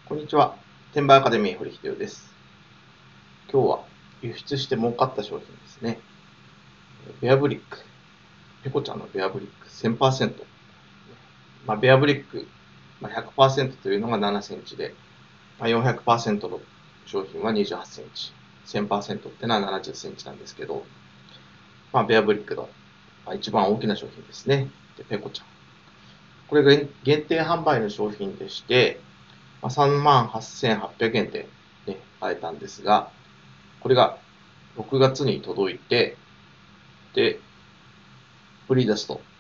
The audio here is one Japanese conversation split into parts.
こんにちは。転売アカデミー堀秀夫です。今日は輸出して儲かった商品ですね。ベアブリック。ペコちゃんのベアブリック 1000%。ベアブリック、100% というのが7センチで、400% の商品は28センチ。1000% ってのは70センチなんですけど、ベアブリックの一番大きな商品ですね。で、ペコちゃん。これが限定販売の商品でして、38,800円で、買えたんですが、これが6月に届いて、で、売り出すと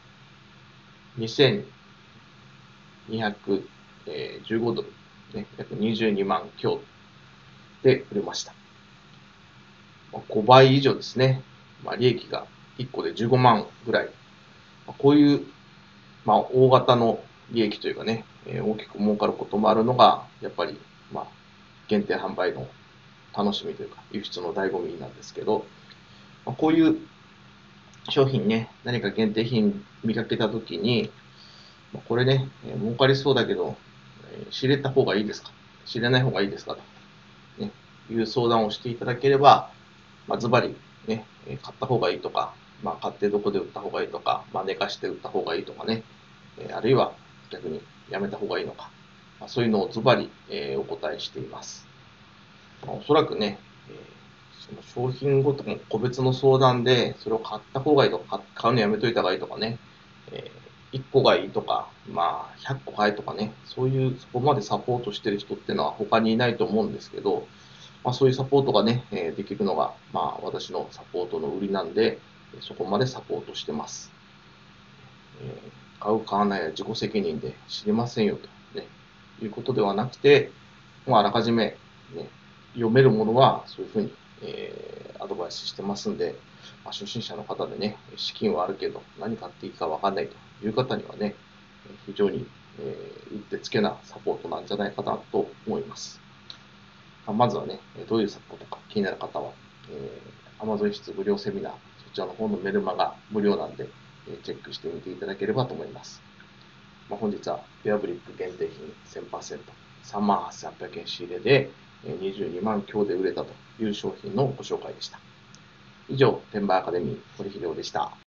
2215ドル、約22万強で売れました。5倍以上ですね。利益が1個で15万ぐらい。こういう、大型の利益というかね、大きく儲かることもあるのが、やっぱり、限定販売の楽しみというか、輸出の醍醐味なんですけど、こういう商品ね、何か限定品見かけたときに、これね、儲かりそうだけど、知れた方がいいですか、知れない方がいいですかと、いう相談をしていただければ、ズバリ、ね、買った方がいいとか、買ってどこで売った方がいいとか、寝かして売った方がいいとかね、あるいは逆にやめた方がいいのか、そういうのをズバリ、お答えしています。おそらくね、その商品ごとも個別の相談で、それを買った方がいいとか、買うのやめといた方がいいとかね、1個がいいとか、100個買えとかね、そういう、そこまでサポートしてる人っていうのは他にいないと思うんですけど、そういうサポートがね、できるのが、私のサポートの売りなんで、そこまでサポートしてます。買う、買わないは自己責任で知りませんよと、いうことではなくて、あらかじめ、読めるものはそういうふうに、アドバイスしてますんで、初心者の方でね、資金はあるけど何買っていいか分かんないという方にはね、非常に、うってつけなサポートなんじゃないかなと思います。まずはね、どういうサポートか気になる方は、Amazon 室無料セミナー、そちらの方のメルマが無料なんで、チェックしてみていただければと思います。本日はベアブリック限定品 1000%、38,800円仕入れで22万強で売れたという商品のご紹介でした。以上、転売アカデミー堀秀夫でした。